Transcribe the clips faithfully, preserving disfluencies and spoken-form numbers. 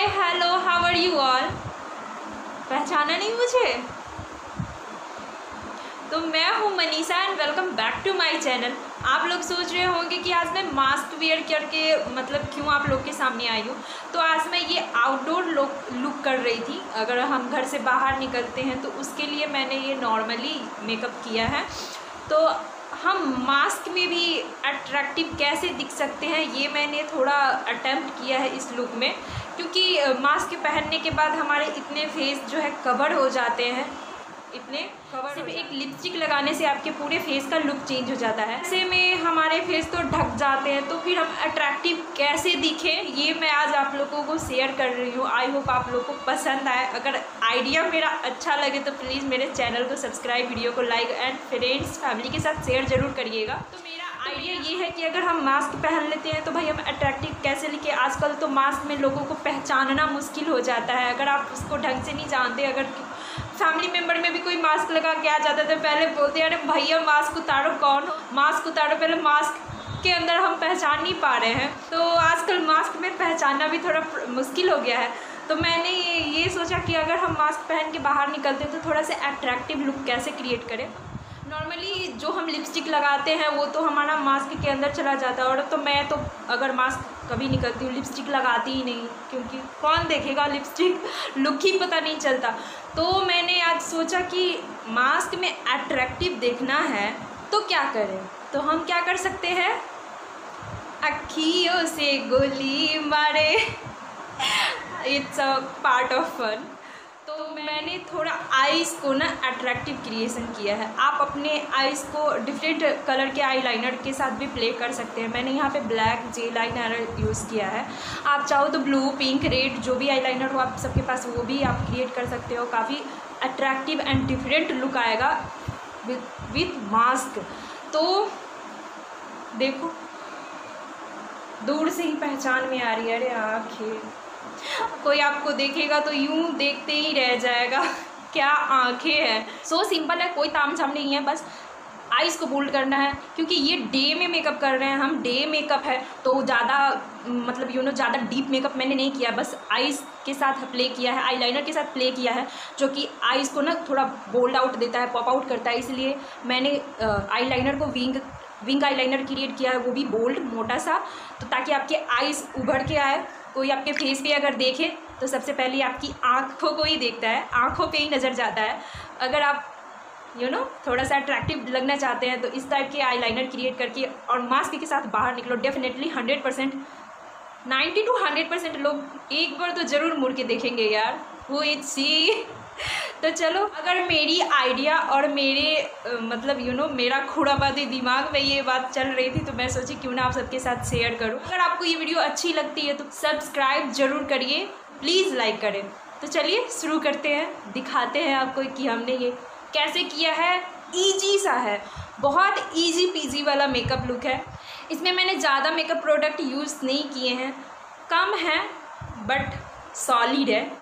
Hi hello how are you all. पहचाना नहीं मुझे? तो मैं हूँ Manisha and welcome back to my channel. आप लोग सोच रहे होंगे कि आज मैं मास्क वेयर करके मतलब क्यों आप लोग के सामने आई हूँ। तो आज मैं ये आउटडोर लुक लुक कर रही थी। अगर हम घर से बाहर निकलते हैं तो उसके लिए मैंने ये नॉर्मली मेकअप किया है। तो हम मास्क में भी अट्रैक्टिव कैसे दिख सकते हैं ये मैंने थोड़ा अटेम्प्ट किया है इस लुक में, क्योंकि मास्क पहनने के बाद हमारे इतने फेस जो है कवर हो जाते हैं, इतने कवर सिर्फ एक लिपस्टिक लगाने से आपके पूरे फेस का लुक चेंज हो जाता है। ऐसे में हमारे फेस तो ढक जाते हैं, तो फिर हम अट्रैक्टिव कैसे दिखें ये मैं आज आप लोगों को शेयर कर रही हूँ। आई होप आप लोगों को पसंद आए। अगर आइडिया मेरा अच्छा लगे तो प्लीज़ मेरे चैनल को सब्सक्राइब, वीडियो को लाइक एंड फ्रेंड्स फैमिली के साथ शेयर ज़रूर करिएगा। तो मेरा आइडिया ये है कि अगर हम मास्क पहन लेते हैं तो भाई हम अट्रैक्टिव कैसे लिखे। आजकल तो मास्क में लोगों को पहचानना मुश्किल हो जाता है अगर आप उसको ढंग से नहीं जानते। अगर फैमिली मेम्बर में भी कोई मास्क लगा के आ जाता है तो पहले बोलते हैं अरे भैया मास्क उतारो, कौन हो, मास्क उतारो। पहले मास्क के अंदर हम पहचान नहीं पा रहे हैं, तो आजकल मास्क में पहचानना भी थोड़ा मुश्किल हो गया है। तो मैंने ये ये सोचा कि अगर हम मास्क पहन के बाहर निकलते हैं तो थोड़ा सा अट्रैक्टिव लुक कैसे क्रिएट करें। नॉर्मली जो हम लिपस्टिक लगाते हैं वो तो हमारा मास्क के अंदर चला जाता है, और तो मैं तो अगर मास्क कभी निकलती हूँ लिपस्टिक लगाती ही नहीं, क्योंकि कौन देखेगा, लिपस्टिक लुक ही पता नहीं चलता। तो मैंने आज सोचा कि मास्क में अट्रैक्टिव देखना है तो क्या करें। तो हम क्या कर सकते हैं, अखियों से गोली मारे, it's a part of fun. तो मैंने थोड़ा आइज़ को ना अट्रैक्टिव क्रिएशन किया है। आप अपने आइज़ को डिफरेंट कलर के आई लाइनर के साथ भी प्ले कर सकते हैं। मैंने यहाँ पे ब्लैक जे लाइनर यूज़ किया है। आप चाहो तो ब्लू, पिंक, रेड जो भी आई लाइनर हो आप सबके पास वो भी आप क्रिएट कर सकते हो। काफ़ी अट्रैक्टिव एंड डिफरेंट लुक आएगा विथ विथ मास्क। तो देखो दूर से ही पहचान में आ रही है, अरे आँखें, कोई आपको देखेगा तो यूं देखते ही रह जाएगा, क्या आंखें हैं। सो सिंपल है, कोई तामझाम नहीं है, बस आइज़ को बोल्ड करना है। क्योंकि ये डे में मेकअप कर रहे हैं हम, डे मेकअप है तो ज़्यादा मतलब यू नो ज़्यादा डीप मेकअप मैंने नहीं किया, बस आइज़ के साथ प्ले किया है, आई लाइनर के साथ प्ले किया है, जो कि आइज़ को ना थोड़ा बोल्ड आउट देता है, पॉप आउट करता है। इसलिए मैंने आई लाइनर को wing wing eye liner create किया है, वो भी बोल्ड मोटा सा, तो ताकि आपके आइज़ उभर के आए। कोई आपके फेस पे अगर देखे तो सबसे पहले आपकी आँखों को ही देखता है, आँखों पे ही नज़र जाता है। अगर आप यू नो थोड़ा सा अट्रैक्टिव लगना चाहते हैं तो इस टाइप के आई लाइनर क्रिएट करके और मास्क के साथ बाहर निकलो। Definitely hundred percent ninety to hundred percent लोग एक बार तो ज़रूर मुड़ के देखेंगे यार, हु इज सी। तो चलो, अगर मेरी आइडिया और मेरे आ, मतलब यू नो मेरा खुरापाती दिमाग में ये बात चल रही थी तो मैं सोची क्यों ना आप सबके साथ शेयर करूं। अगर आपको ये वीडियो अच्छी लगती है तो सब्सक्राइब जरूर करिए, प्लीज़ लाइक करें। तो चलिए शुरू करते हैं, दिखाते हैं आपको कि हमने ये कैसे किया है। ईजी सा है, बहुत ईजी पीजी वाला मेकअप लुक है। इसमें मैंने ज़्यादा मेकअप प्रोडक्ट यूज़ नहीं किए हैं, कम है बट सॉलिड है।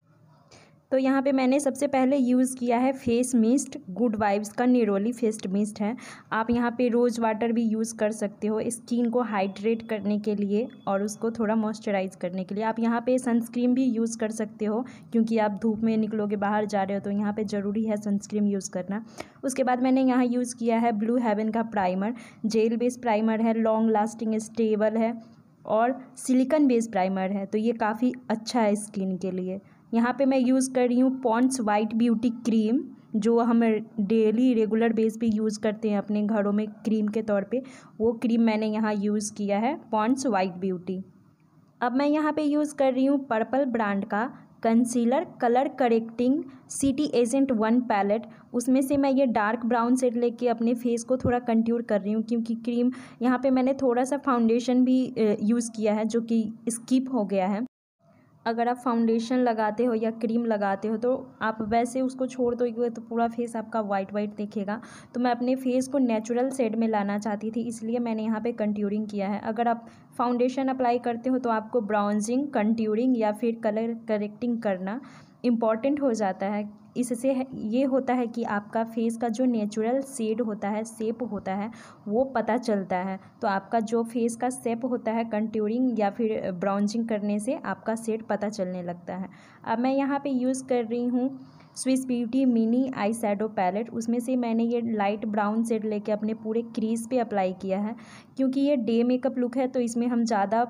तो यहाँ पे मैंने सबसे पहले यूज़ किया है फेस मिस्ट, गुड वाइब्स का निरोली फेस मिस्ट है। आप यहाँ पे रोज़ वाटर भी यूज़ कर सकते हो स्किन को हाइड्रेट करने के लिए और उसको थोड़ा मॉइस्चराइज करने के लिए। आप यहाँ पे सनस्क्रीन भी यूज़ कर सकते हो, क्योंकि आप धूप में निकलोगे, बाहर जा रहे हो तो यहाँ पे ज़रूरी है सनस्क्रीन यूज़ करना। उसके बाद मैंने यहाँ यूज़ किया है ब्लू हेवन का प्राइमर, जेल बेस प्राइमर है, लॉन्ग लास्टिंग, स्टेबल है और सिलिकॉन बेस प्राइमर है। तो ये काफ़ी अच्छा है स्किन के लिए। यहाँ पे मैं यूज़ कर रही हूँ पॉन्ड्स वाइट ब्यूटी क्रीम, जो हम डेली रेगुलर बेस पे यूज़ करते हैं अपने घरों में क्रीम के तौर पे। वो क्रीम मैंने यहाँ यूज़ किया है, पॉन्ड्स वाइट ब्यूटी। अब मैं यहाँ पे यूज़ कर रही हूँ पर्पल ब्रांड का concealer colour correcting city agent one palette. उसमें से मैं ये डार्क ब्राउन शेड लेके अपने फेस को थोड़ा कंट्यूर कर रही हूँ, क्योंकि क्रीम यहाँ पे मैंने थोड़ा सा फाउंडेशन भी यूज़ किया है जो कि स्किप हो गया है। अगर आप फाउंडेशन लगाते हो या क्रीम लगाते हो तो आप वैसे उसको छोड़ दोगे तो पूरा फेस आपका वाइट वाइट दिखेगा। तो मैं अपने फेस को नेचुरल शेड में लाना चाहती थी, इसलिए मैंने यहाँ पे कंट्यूरिंग किया है। अगर आप फाउंडेशन अप्लाई करते हो तो आपको ब्राउजिंग, कंट्यूरिंग या फिर कलर करेक्टिंग करना इम्पॉर्टेंट हो जाता है। इससे ये होता है कि आपका फेस का जो नेचुरल शेड होता है, शेप होता है, वो पता चलता है। तो आपका जो फेस का शेप होता है कंटूरिंग या फिर ब्राउजिंग करने से आपका शेड पता चलने लगता है। अब मैं यहाँ पे यूज़ कर रही हूँ Swiss Beauty mini eye shadow palette. उसमें से मैंने ये लाइट ब्राउन शेड लेके अपने पूरे क्रीज पे अप्लाई किया है। क्योंकि ये डे मेकअप लुक है तो इसमें हम ज़्यादा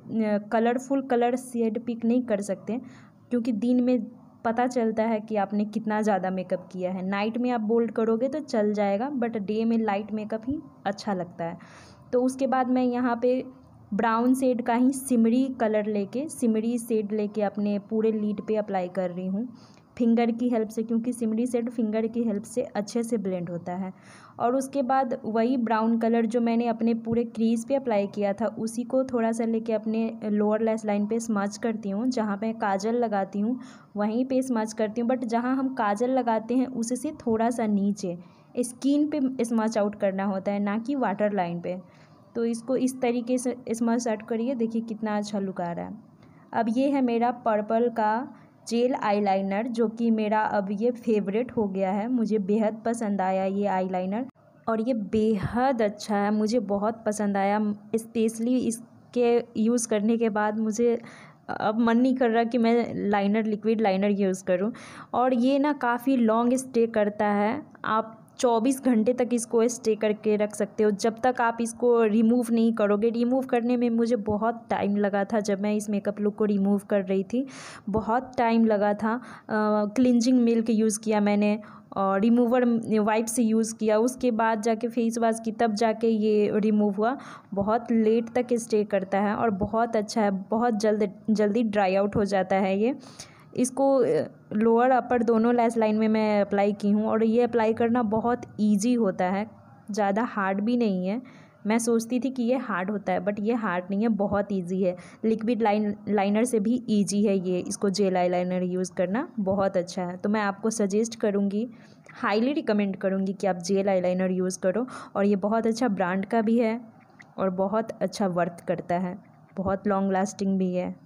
कलरफुल कलर शेड पिक नहीं कर सकते, क्योंकि दिन में पता चलता है कि आपने कितना ज़्यादा मेकअप किया है। नाइट में आप बोल्ड करोगे तो चल जाएगा, बट डे में लाइट मेकअप ही अच्छा लगता है। तो उसके बाद मैं यहाँ पे ब्राउन शेड का ही सिमरी कलर लेके सिमरी शेड लेके अपने पूरे लीड पे अप्लाई कर रही हूँ फिंगर की हेल्प से, क्योंकि सिमरी शेड फिंगर की हेल्प से अच्छे से ब्लेंड होता है। और उसके बाद वही ब्राउन कलर जो मैंने अपने पूरे क्रीज पे अप्लाई किया था उसी को थोड़ा सा लेके अपने लोअर लैश लाइन पे स्मच करती हूँ। जहाँ पे काजल लगाती हूँ वहीं पे स्मच करती हूँ, बट जहाँ हम काजल लगाते हैं उससे थोड़ा सा नीचे स्किन पे स्मच आउट करना होता है, ना कि वाटर लाइन पे। तो इसको इस तरीके से स्मच आउट करिए, देखिए कितना अच्छा लुक आ रहा है। अब ये है मेरा पर्पल का जेल आईलाइनर, जो कि मेरा अब ये फेवरेट हो गया है। मुझे बेहद पसंद आया ये आईलाइनर और ये बेहद अच्छा है, मुझे बहुत पसंद आया। स्पेशली इसके यूज़ करने के बाद मुझे अब मन नहीं कर रहा कि मैं लाइनर लिक्विड लाइनर यूज़ करूं। और ये ना काफ़ी लॉन्ग स्टे करता है, आप चौबीस घंटे तक इसको स्टे करके रख सकते हो, जब तक आप इसको रिमूव नहीं करोगे। रिमूव करने में मुझे बहुत टाइम लगा था, जब मैं इस मेकअप लुक को रिमूव कर रही थी बहुत टाइम लगा था। क्लिनजिंग मिल्क यूज़ किया मैंने और रिमूवर वाइप से यूज़ किया, उसके बाद जाके फेस वॉश की, तब जाके ये रिमूव हुआ। बहुत लेट तक स्टे करता है और बहुत अच्छा है, बहुत जल्द जल्दी ड्राई आउट हो जाता है ये। इसको लोअर अपर दोनों लैश लाइन में मैं अप्लाई की हूँ और ये अप्लाई करना बहुत इजी होता है, ज़्यादा हार्ड भी नहीं है। मैं सोचती थी कि ये हार्ड होता है, बट ये हार्ड नहीं है, बहुत इजी है। लिक्विड लाइन लाइनर से भी इजी है ये, इसको जेल आई लाइनर यूज़ करना बहुत अच्छा है। तो मैं आपको सजेस्ट करूँगी, हाईली रिकमेंड करूँगी कि आप जेल आई लाइनर यूज़ करो। और ये बहुत अच्छा ब्रांड का भी है और बहुत अच्छा वर्क करता है, बहुत लॉन्ग लास्टिंग भी है।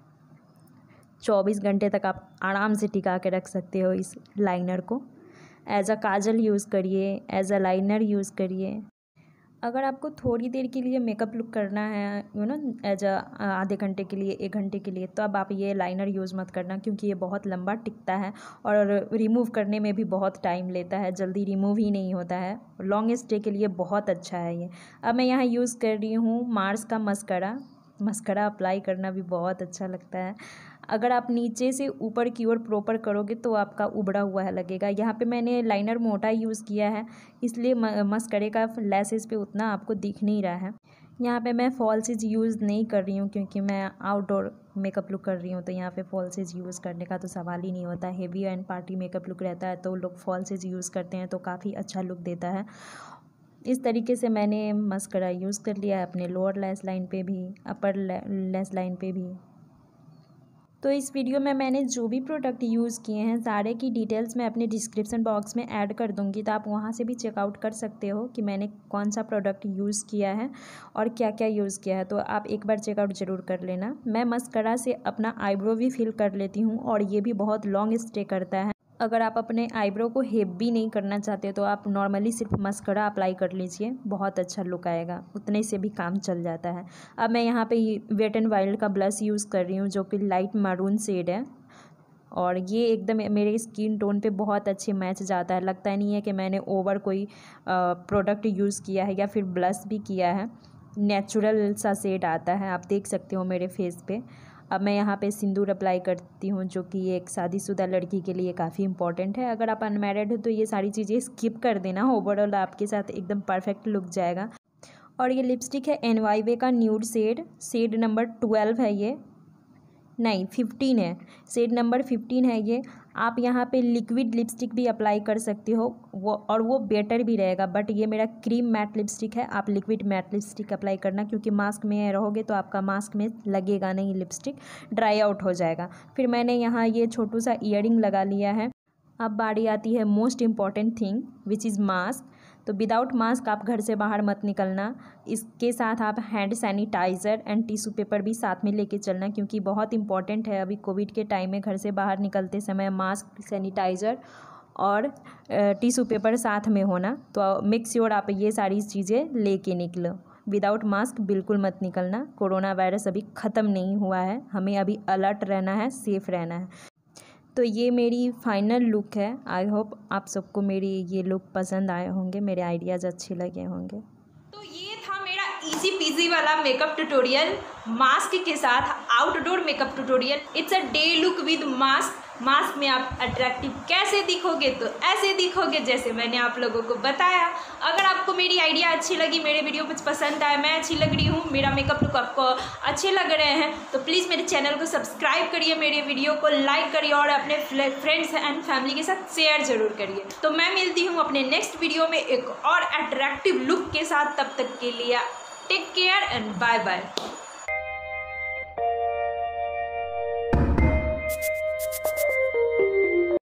चौबीस घंटे तक आप आराम से टिका के रख सकते हो इस लाइनर को। एज अ काजल यूज़ करिए, एज अ लाइनर यूज़ करिए। अगर आपको थोड़ी देर के लिए मेकअप लुक करना है, यू नो एज अ आधे घंटे के लिए, एक घंटे के लिए, तो अब आप ये लाइनर यूज़ मत करना, क्योंकि ये बहुत लंबा टिकता है और रिमूव करने में भी बहुत टाइम लेता है, जल्दी रिमूव ही नहीं होता है। लॉन्ग स्टे के लिए बहुत अच्छा है ये। अब मैं यहाँ यूज़ कर रही हूँ मार्स का मस्करा। मस्करा अप्लाई करना भी बहुत अच्छा लगता है। अगर आप नीचे से ऊपर की ओर प्रॉपर करोगे तो आपका उभड़ा हुआ है लगेगा। यहाँ पे मैंने लाइनर मोटा यूज़ किया है, इसलिए मस्करे का लैसेस पे उतना आपको दिख नहीं रहा है। यहाँ पे मैं फॉल्सेज यूज़ नहीं कर रही हूँ, क्योंकि मैं आउटडोर मेकअप लुक कर रही हूँ, तो यहाँ पे फॉल्सेज यूज़ करने का तो सवाल ही नहीं होता। Heavy and party makeup look रहता है तो लोग फॉल्सेज यूज़ करते हैं, तो काफ़ी अच्छा लुक देता है। इस तरीके से मैंने मस्करा यूज़ कर लिया है अपने लोअर लैश लाइन पे भी, अपर लैश लाइन पे भी। तो इस वीडियो में मैंने जो भी प्रोडक्ट यूज़ किए हैं सारे की डिटेल्स मैं अपने डिस्क्रिप्शन बॉक्स में ऐड कर दूंगी, तो आप वहां से भी चेकआउट कर सकते हो कि मैंने कौन सा प्रोडक्ट यूज़ किया है और क्या क्या यूज़ किया है। तो आप एक बार चेकआउट ज़रूर कर लेना। मैं मस्करा से अपना आईब्रो भी फिल कर लेती हूँ और ये भी बहुत लॉन्ग स्टे करता है। अगर आप अपने आईब्रो को हेवी नहीं करना चाहते तो आप नॉर्मली सिर्फ मस्करा अप्लाई कर लीजिए, बहुत अच्छा लुक आएगा, उतने से भी काम चल जाता है। अब मैं यहाँ पे वेट एंड वाइल्ड का ब्लश यूज़ कर रही हूँ, जो कि लाइट मैरून शेड है और ये एकदम मेरे स्किन टोन पे बहुत अच्छे मैच जाता है। लगता ही नहीं है कि मैंने ओवर कोई प्रोडक्ट यूज़ किया है या फिर ब्लश भी किया है, नेचुरल सा शेड आता है, आप देख सकते हो मेरे फेस पे। अब मैं यहाँ पे सिंदूर अप्लाई करती हूँ, जो कि एक शादीशुदा लड़की के लिए काफ़ी इंपॉर्टेंट है। अगर आप अनमैरिड हो तो ये सारी चीज़ें स्किप कर देना, ओवरऑल आपके साथ एकदम परफेक्ट लुक जाएगा। और ये लिपस्टिक है एन वाई वे का nude shade, shade number twelve है ये, नहीं फिफ्टीन है, शेड नंबर फिफ्टीन है ये। आप यहाँ पे लिक्विड लिपस्टिक भी अप्लाई कर सकते हो वो, और वो बेटर भी रहेगा, बट ये मेरा क्रीम मैट लिपस्टिक है। आप लिक्विड मैट लिपस्टिक अप्लाई करना, क्योंकि मास्क में रहोगे तो आपका मास्क में लगेगा नहीं, लिपस्टिक ड्राई आउट हो जाएगा। फिर मैंने यहाँ ये छोटू सा ईयरिंग लगा लिया है। अब बारी आती है most important thing which is mask. तो विदाउट मास्क आप घर से बाहर मत निकलना। इसके साथ आप hand sanitiser and tissue paper भी साथ में लेके चलना, क्योंकि बहुत इंपॉर्टेंट है अभी कोविड के टाइम में घर से बाहर निकलते समय मास्क, सैनिटाइज़र और टिश्यू पेपर साथ में होना। तो मेक श्योर आप ये सारी चीज़ें लेके निकलो। विदाउट मास्क बिल्कुल मत निकलना। कोरोना वायरस अभी ख़त्म नहीं हुआ है, हमें अभी अलर्ट रहना है, सेफ़ रहना है। तो ये मेरी फाइनल लुक है। आई होप आप सबको मेरी ये लुक पसंद आए होंगे, मेरे आइडियाज़ अच्छे लगे होंगे। तो ये था मेरा इजी पीजी वाला मेकअप ट्यूटोरियल मास्क के साथ, outdoor makeup tutorial. It's a day look with mask. Mask में आप अट्रैक्टिव कैसे दिखोगे, तो ऐसे दिखोगे जैसे मैंने आप लोगों को बताया। अगर आपको मेरी आइडिया अच्छी लगी, मेरे वीडियो कुछ पसंद आया, मैं अच्छी लग रही हूँ, मेरा मेकअप लुक आपको अच्छे लग रहे हैं, तो प्लीज़ मेरे चैनल को सब्सक्राइब करिए, मेरे वीडियो को लाइक करिए और अपने फ्रेंड्स एंड फैमिली के साथ शेयर जरूर करिए। तो मैं मिलती हूँ अपने नेक्स्ट वीडियो में एक और अट्रैक्टिव लुक के साथ। तब तक के लिए take care and bye bye.